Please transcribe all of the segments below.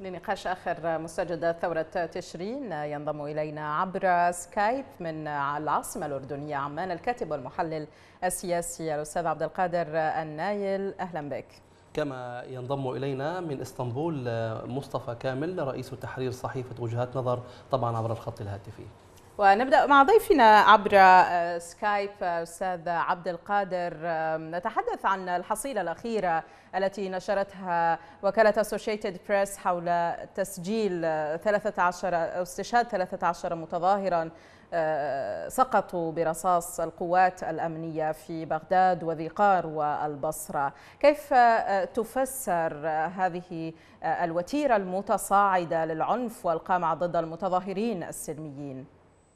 لنقاش آخر مستجدات ثورة تشرين ينضم إلينا عبر سكايب من العاصمة الأردنية عمان الكاتب والمحلل السياسي الأستاذ عبد القادر النايل. أهلا بك. كما ينضم إلينا من إسطنبول مصطفى كامل رئيس تحرير صحيفة وجهات نظر، طبعا عبر الخط الهاتفي. ونبدأ مع ضيفنا عبر سكايب أستاذ عبد القادر. نتحدث عن الحصيلة الأخيرة التي نشرتها وكالة أسوشيتد بريس حول تسجيل 13 أو استشهاد 13 متظاهرا سقطوا برصاص القوات الأمنية في بغداد وذي قار والبصرة. كيف تفسر هذه الوتيرة المتصاعدة للعنف والقمع ضد المتظاهرين السلميين؟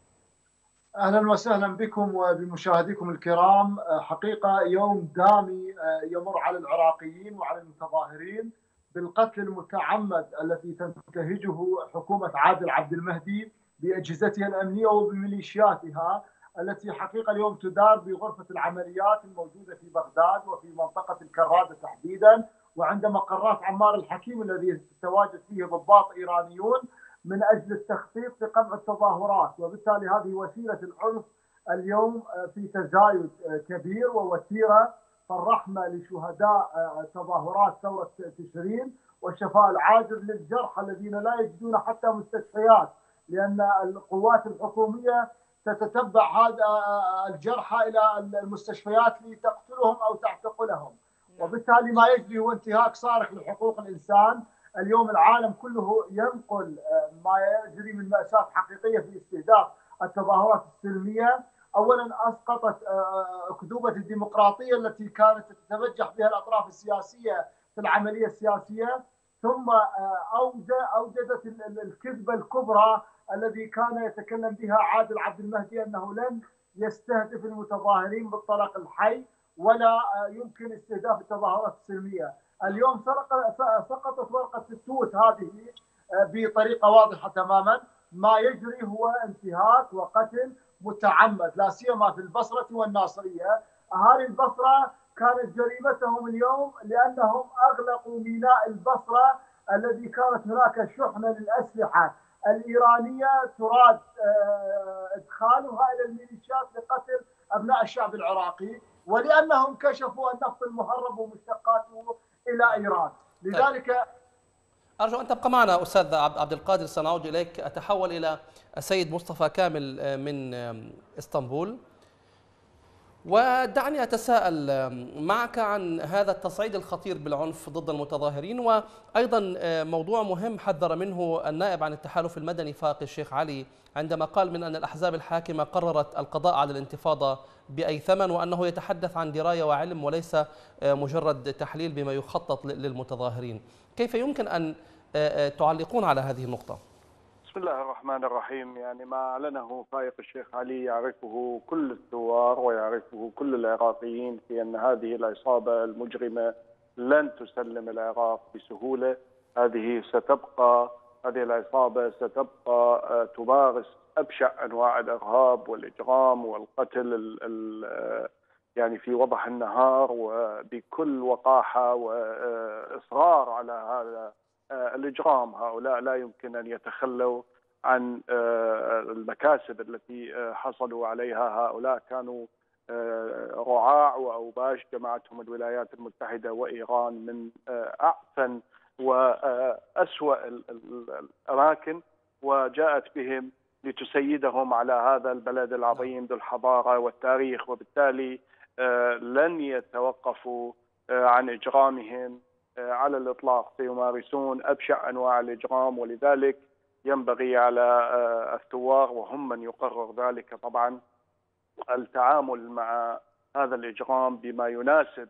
أهلا وسهلا بكم وبمشاهديكم الكرام. حقيقة يوم دامي يمر على العراقيين وعلى المتظاهرين بالقتل المتعمد الذي تنتهجه حكومة عادل عبد المهدي بأجهزتها الأمنية وبميليشياتها التي حقيقة اليوم تدار بغرفة العمليات الموجودة في بغداد وفي منطقة الكرادة تحديدا، وعند مقرات عمار الحكيم الذي تتواجد فيه ضباط إيرانيون من أجل التخطيط لقمع التظاهرات. وبالتالي هذه وسيلة العنف اليوم في تزايد كبير ووتيرة الرحمة لشهداء تظاهرات ثورة تشرين والشفاء العاجل للجرحى الذين لا يجدون حتى مستشفيات، لأن القوات الحكومية تتتبع هذا الجرحى إلى المستشفيات لتقتلهم أو تعتقلهم. وبالتالي ما يجري هو انتهاك صارخ لحقوق الإنسان. اليوم العالم كله ينقل ما يجري من مأساة حقيقية في استهداف التظاهرات السلمية. أولا أسقطت أكذوبة الديمقراطية التي كانت تتبجح بها الأطراف السياسية في العملية السياسية، ثم أوجدت الكذبة الكبرى الذي كان يتكلم بها عادل عبد المهدي أنه لن يستهدف المتظاهرين بالطلق الحي ولا يمكن استهداف التظاهرات السلمية. اليوم سقطت ورقة التوت هذه بطريقة واضحة تماما. ما يجري هو انتهاك وقتل متعمد، لا سيما في البصرة والناصرية. أهالي البصرة كانت جريمتهم اليوم لأنهم أغلقوا ميناء البصرة الذي كانت هناك شحنة للأسلحة الإيرانية تراد إدخالها إلى الميليشيات لقتل أبناء الشعب العراقي، ولأنهم كشفوا النفط المهرب ومشتقاته إلى إيران. لذلك أرجو أن تبقى معنا أستاذ عبد القادر، سنعود إليك. أتحول إلى السيد مصطفى كامل من إسطنبول، ودعني أتساءل معك عن هذا التصعيد الخطير بالعنف ضد المتظاهرين، وأيضا موضوع مهم حذر منه النائب عن التحالف المدني فاقي الشيخ علي عندما قال من أن الأحزاب الحاكمة قررت القضاء على الانتفاضة بأي ثمن، وأنه يتحدث عن دراية وعلم وليس مجرد تحليل بما يخطط للمتظاهرين. كيف يمكن أن تعلقون على هذه النقطة؟ بسم الله الرحمن الرحيم. يعني ما أعلنه فايق الشيخ علي يعرفه كل الثوار ويعرفه كل العراقيين في أن هذه العصابة المجرمة لن تسلم العراق بسهولة. هذه العصابة ستبقى تمارس أبشع أنواع الإرهاب والإجرام والقتل يعني في وضح النهار وبكل وقاحة وإصرار على هذا الإجرام. هؤلاء لا يمكن أن يتخلوا عن المكاسب التي حصلوا عليها. هؤلاء كانوا رعاع وأوباش جمعتهم الولايات المتحدة وإيران من أعفن وأسوأ الأماكن، وجاءت بهم لتسيدهم على هذا البلد العظيم ذو الحضارة والتاريخ، وبالتالي لن يتوقفوا عن إجرامهم على الإطلاق. سيمارسون أبشع أنواع الإجرام، ولذلك ينبغي على الثوار وهم من يقرر ذلك طبعا التعامل مع هذا الإجرام بما يناسب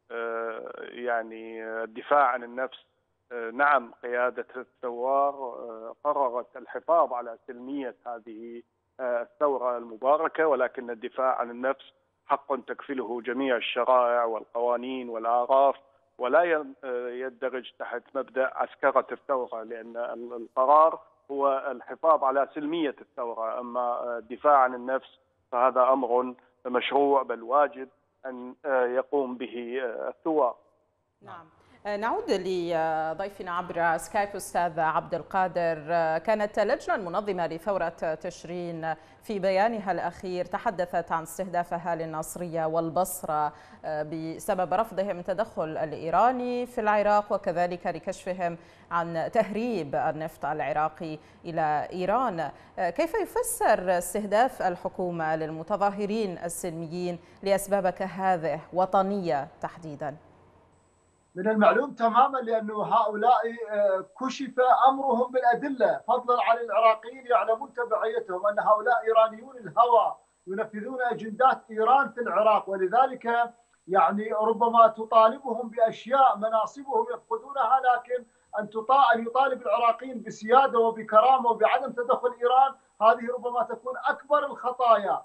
يعني الدفاع عن النفس. نعم، قيادة الثوار قررت الحفاظ على سلمية هذه الثورة المباركة، ولكن الدفاع عن النفس حق تكفله جميع الشرائع والقوانين والأعراف، ولا يندرج تحت مبدأ عسكرة الثورة، لأن القرار هو الحفاظ على سلمية الثورة. أما الدفاع عن النفس فهذا أمر مشروع بل واجب أن يقوم به الثوار. نعم. نعود لضيفنا عبر سكايب أستاذ عبد القادر. كانت اللجنة المنظمة لثورة تشرين في بيانها الأخير تحدثت عن استهداف أهالي الناصرية والبصرة بسبب رفضهم التدخل الإيراني في العراق، وكذلك لكشفهم عن تهريب النفط العراقي إلى إيران. كيف يفسر استهداف الحكومة للمتظاهرين السلميين لأسباب كهذه وطنية تحديداً؟ من المعلوم تماما لأنه هؤلاء كشف أمرهم بالأدلة، فضلا عن العراقيين يعلمون تبعيتهم أن هؤلاء إيرانيون الهوى ينفذون أجندات إيران في العراق، ولذلك يعني ربما تطالبهم بأشياء مناصبهم يفقدونها، لكن أن يطالب العراقيين بسيادة وبكرامة وبعدم تدخل إيران، هذه ربما تكون أكبر الخطايا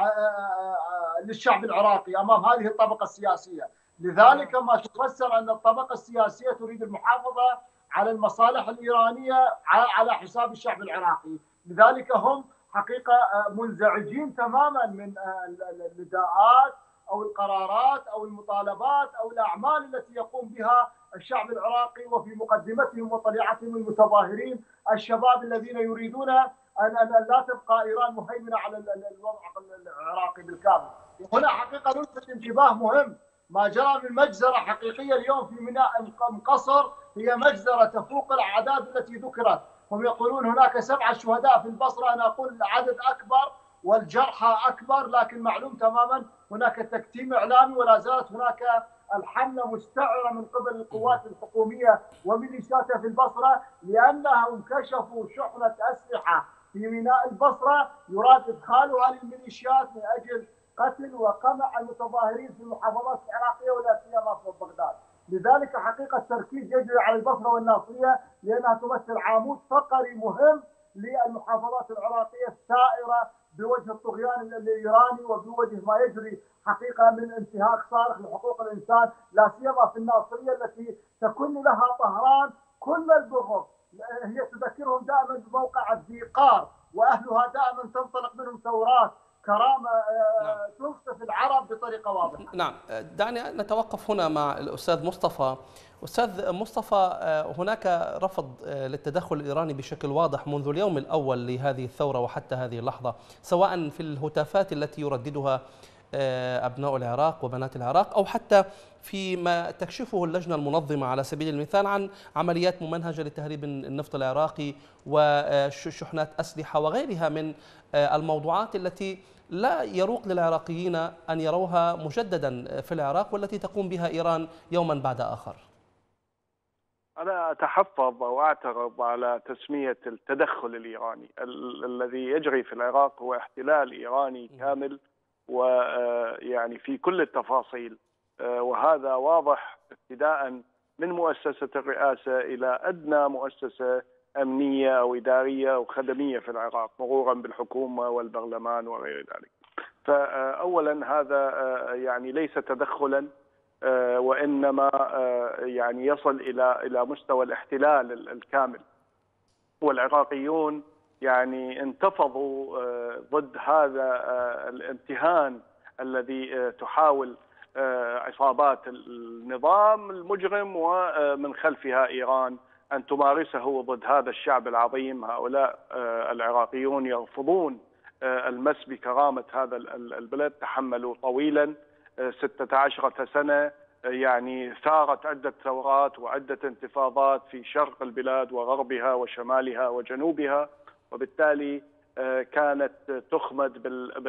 للشعب العراقي أمام هذه الطبقة السياسية. لذلك ما تفسر أن الطبقة السياسية تريد المحافظة على المصالح الإيرانية على حساب الشعب العراقي، لذلك هم حقيقة منزعجين تماما من النداءات أو القرارات أو المطالبات أو الأعمال التي يقوم بها الشعب العراقي، وفي مقدمتهم وطليعتهم المتظاهرين الشباب الذين يريدون أن لا تبقى إيران مهيمنة على الوضع العراقي بالكامل. هنا حقيقة نلفت انتباه مهم، ما جرى من مجزرة حقيقية اليوم في ميناء مقصر هي مجزرة تفوق الأعداد التي ذكرت. هم يقولون هناك 7 شهداء في البصرة، أنا أقول العدد أكبر والجرحى أكبر، لكن معلوم تماما هناك تكتيم إعلامي، ولا زالت هناك الحملة مستعرة من قبل القوات الحكومية وميليشياتها في البصرة، لأنهم كشفوا شحنة أسلحة في ميناء البصرة يراد إدخالها للميليشيات من أجل قتل وقمع المتظاهرين في المحافظات العراقية ولا سيما في بغداد. لذلك حقيقة التركيز يجري على البصرة والناصرية لأنها تمثل عمود فقري مهم للمحافظات العراقية الثائرة بوجه الطغيان الإيراني وبوجه ما يجري حقيقة من انتهاك صارخ لحقوق الإنسان، لا سيما في الناصرية التي تكن لها طهران كل البغض. هي تذكرهم دائما بموقع الذيقار، وأهلها دائما تنطلق منهم ثورات كرامة تنصف العرب بطريقة واضحة. نعم، دعني نتوقف هنا مع الأستاذ مصطفى. أستاذ مصطفى، هناك رفض للتدخل الإيراني بشكل واضح منذ اليوم الأول لهذه الثورة وحتى هذه اللحظة، سواء في الهتافات التي يرددها أبناء العراق وبنات العراق، أو حتى فيما تكشفه اللجنة المنظمة على سبيل المثال عن عمليات ممنهجة لتهريب النفط العراقي وشحنات أسلحة وغيرها من الموضوعات التي لا يروق للعراقيين أن يروها مجددا في العراق، والتي تقوم بها إيران يوما بعد آخر. أنا أتحفظ أو أعترض على تسمية التدخل الإيراني. الذي يجري في العراق هو احتلال إيراني كامل، ويعني في كل التفاصيل، وهذا واضح ابتداء من مؤسسة الرئاسة إلى أدنى مؤسسة أمنية أو إدارية أو خدمية في العراق، مرورا بالحكومة والبرلمان وغير ذلك. فأولا هذا يعني ليس تدخلا، وإنما يعني يصل إلى مستوى الاحتلال الكامل. والعراقيون يعني انتفضوا ضد هذا الامتهان الذي تحاول عصابات النظام المجرم ومن خلفها إيران أن تمارسه ضد هذا الشعب العظيم. هؤلاء العراقيون يرفضون المس بكرامة هذا البلد، تحملوا طويلا 16 سنة، يعني ثارت عدة ثورات وعدة انتفاضات في شرق البلاد وغربها وشمالها وجنوبها، وبالتالي كانت تخمد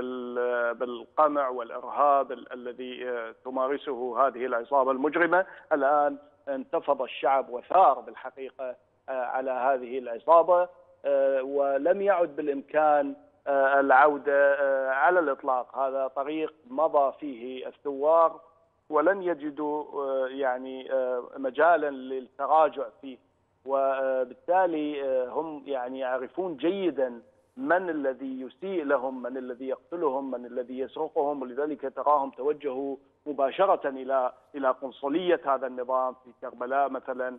بالقمع والإرهاب الذي تمارسه هذه العصابة المجرمة. الآن انتفض الشعب وثار بالحقيقة على هذه العصابة، ولم يعد بالإمكان العودة على الإطلاق. هذا طريق مضى فيه الثوار ولن يجدوا يعني مجالا للتراجع فيه، وبالتالي هم يعني يعرفون جيدا من الذي يسيء لهم، من الذي يقتلهم، من الذي يسرقهم، ولذلك تراهم توجهوا مباشرة إلى قنصلية هذا النظام في كربلاء مثلا.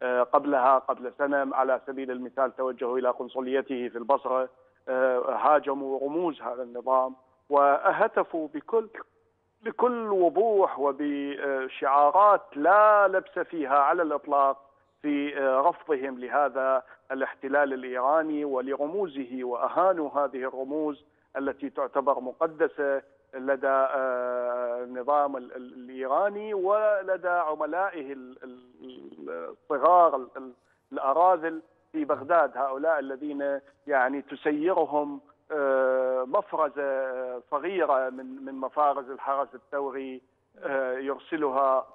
قبل سنة على سبيل المثال توجهوا إلى قنصليته في البصرة، هاجموا رموز هذا النظام وهتفوا بكل بكل وضوح وبشعارات لا لبس فيها على الإطلاق في رفضهم لهذا الاحتلال الإيراني ولرموزه، وأهانوا هذه الرموز التي تعتبر مقدسة لدى النظام الإيراني ولدى عملائه الصغار الأراذل في بغداد، هؤلاء الذين يعني تسيرهم مفرزة صغيرة من مفارز الحرس الثوري يرسلها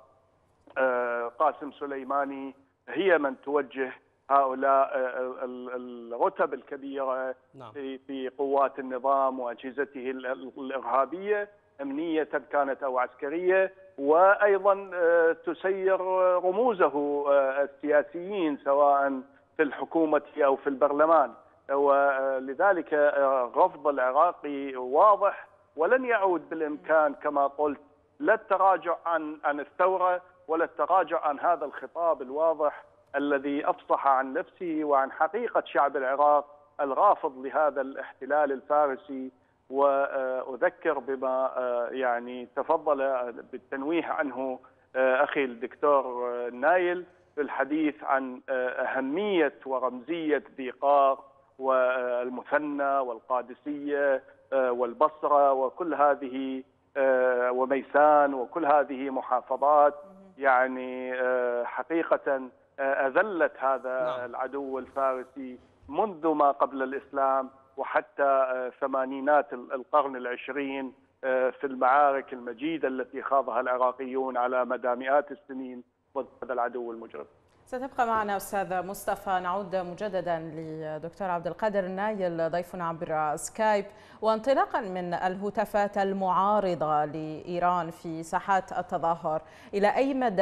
قاسم سليماني، هي من توجه هؤلاء الرتب الكبيرة في قوات النظام وأجهزته الإرهابية، أمنية كانت أو عسكرية، وأيضا تسير رموزه السياسيين سواء في الحكومة أو في البرلمان. ولذلك رفض العراقي واضح، ولن يعود بالإمكان كما قلت لا التراجع عن الثورة ولا التراجع عن هذا الخطاب الواضح الذي أفصح عن نفسه وعن حقيقة شعب العراق الرافض لهذا الاحتلال الفارسي. وأذكر بما يعني تفضل بالتنويه عنه أخي الدكتور نايل في الحديث عن أهمية ورمزية ذي قار والمثنى والقادسية والبصرة وكل هذه وميسان وكل هذه محافظات يعني حقيقة أذلت هذا العدو الفارسي منذ ما قبل الإسلام وحتى ثمانينات القرن العشرين في المعارك المجيدة التي خاضها العراقيون على مدى مئات السنين ضد هذا العدو المجرم. ستبقى معنا أستاذ مصطفى. نعود مجددا لدكتور عبد القادر النايل ضيفنا عبر سكايب. وانطلاقا من الهتافات المعارضة لإيران في ساحات التظاهر، إلى أي مدى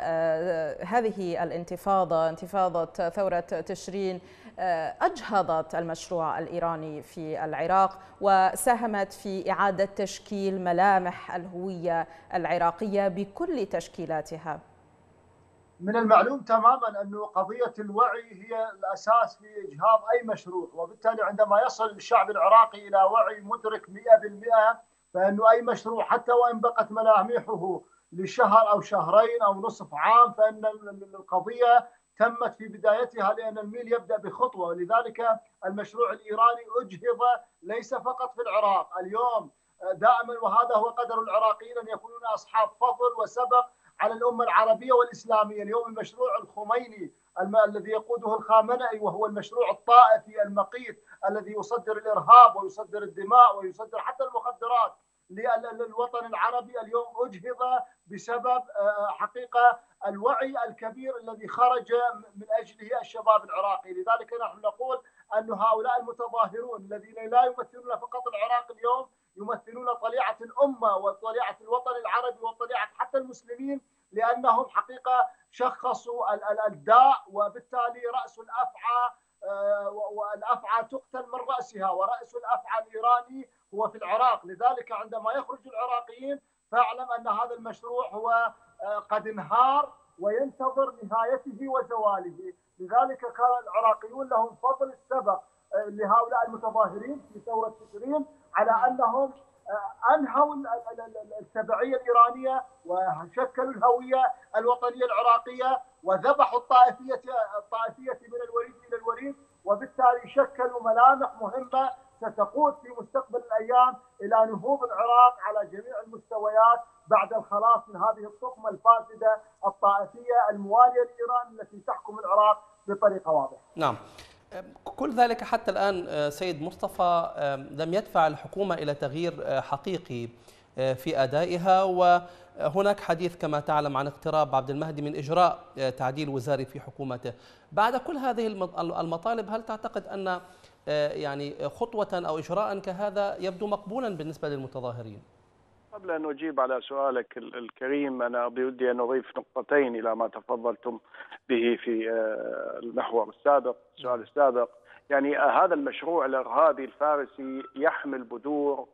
هذه الانتفاضة، انتفاضة ثورة تشرين، أجهضت المشروع الإيراني في العراق وساهمت في إعادة تشكيل ملامح الهوية العراقية بكل تشكيلاتها؟ من المعلوم تماما أن قضية الوعي هي الأساس في إجهاض أي مشروع، وبالتالي عندما يصل الشعب العراقي إلى وعي مدرك 100% فإنه أي مشروع حتى وإن بقت ملامحه لشهر أو شهرين أو نصف عام فإن القضية تمت في بدايتها، لأن الميل يبدأ بخطوة. ولذلك المشروع الإيراني أجهض ليس فقط في العراق اليوم دائما، وهذا هو قدر العراقيين أن يكونون أصحاب فضل وسبق على الأمة العربية والإسلامية. اليوم المشروع الخميني الذي يقوده الخامنئي، وهو المشروع الطائفي المقيت الذي يصدر الإرهاب ويصدر الدماء ويصدر حتى المخدرات للوطن العربي، اليوم أجهض بسبب حقيقة الوعي الكبير الذي خرج من أجله الشباب العراقي. لذلك نحن نقول أن هؤلاء المتظاهرون الذين لا يمثلون فقط العراق اليوم، يمثلون طليعة الأمة وطليعة الوطن العربي وطليعة حتى المسلمين، لأنهم حقيقة شخصوا الداء، وبالتالي رأس الأفعى والأفعى تقتل من رأسها، ورأس الأفعى الإيراني هو في العراق. لذلك عندما يخرج العراقيين فاعلم أن هذا المشروع هو قد انهار وينتظر نهايته وزواله. لذلك كان العراقيون لهم فضل السبق لهؤلاء المتظاهرين في ثورة تشرين على أنهم أنهوا التبعية الإيرانية وشكلوا الهوية الوطنية العراقية وذبحوا الطائفية من الوريد إلى الوريد، وبالتالي شكلوا ملامح مهمة ستقود في مستقبل الأيام إلى نهوض العراق على جميع المستويات بعد الخلاص من هذه الطقمة الفاسدة الطائفية الموالية لإيران التي تحكم العراق بطريقة واضحة. نعم، كل ذلك حتى الآن سيد مصطفى لم يدفع الحكومة إلى تغيير حقيقي في أدائها، وهناك حديث كما تعلم عن اقتراب عبد المهدي من إجراء تعديل وزاري في حكومته. بعد كل هذه المطالب، هل تعتقد أن يعني خطوة أو إجراء كهذا يبدو مقبولا بالنسبة للمتظاهرين؟ قبل أن أجيب على سؤالك الكريم، أنا بودي أن أضيف نقطتين إلى ما تفضلتم به في المحور السابق، السؤال السابق. يعني هذا المشروع الإرهابي الفارسي يحمل بذور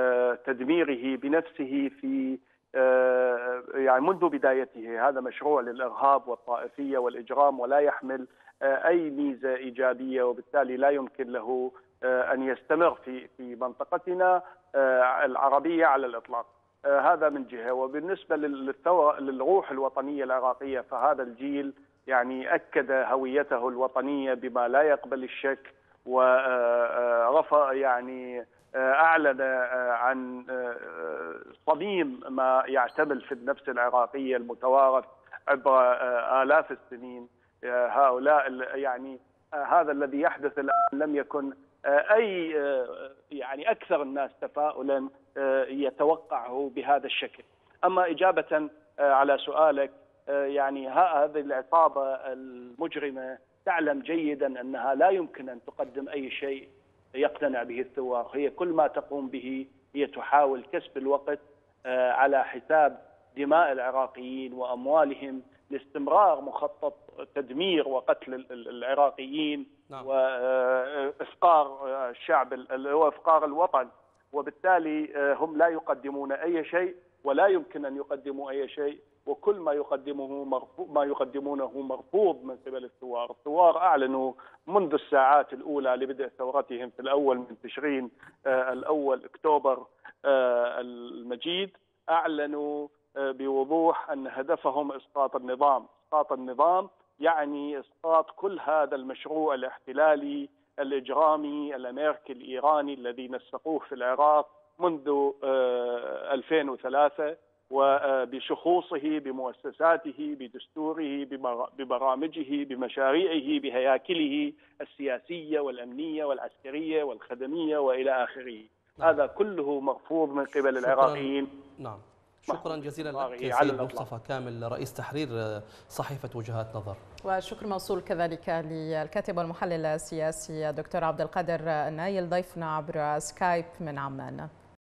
تدميره بنفسه في يعني منذ بدايته. هذا مشروع للإرهاب والطائفية والإجرام، ولا يحمل أي ميزة إيجابية، وبالتالي لا يمكن له أن يستمر في منطقتنا العربية على الإطلاق. هذا من جهة. وبالنسبة للثورة للروح الوطنية العراقية، فهذا الجيل يعني أكد هويته الوطنية بما لا يقبل الشك، ورفع يعني أعلن عن صميم ما يعتمل في النفس العراقية المتوارث عبر آلاف السنين. هؤلاء يعني هذا الذي يحدث الآن لم يكن أي يعني أكثر الناس تفاؤلا يتوقعه بهذا الشكل. أما إجابة على سؤالك، يعني هذه العصابة المجرمة تعلم جيدا أنها لا يمكن أن تقدم أي شيء يقتنع به الثوار. هي كل ما تقوم به هي تحاول كسب الوقت على حساب دماء العراقيين وأموالهم، لاستمرار مخطط تدمير وقتل العراقيين وإفقار الشعب وإفقار الوطن. وبالتالي هم لا يقدمون أي شيء ولا يمكن أن يقدموا أي شيء، وكل ما يقدمونه مرفوض من قبل الثوار. الثوار أعلنوا منذ الساعات الأولى لبدء ثورتهم في الأول من تشرين الأول أكتوبر المجيد، أعلنوا بوضوح أن هدفهم إسقاط النظام. إسقاط النظام يعني إسقاط كل هذا المشروع الاحتلالي الإجرامي الأمريكي الإيراني الذي نسقوه في العراق منذ 2003، وبشخوصه بمؤسساته بدستوره ببرامجه بمشاريعه بهياكله السياسية والأمنية والعسكرية والخدمية وإلى آخره. هذا كله مرفوض من قبل العراقيين. نعم، شكرا جزيلا لك سيد مصطفى كامل، رئيس تحرير صحيفة وجهات نظر. وشكر موصول كذلك للكاتب والمحلل السياسي الدكتور عبد القادر النايل ضيفنا عبر سكايب من عمان.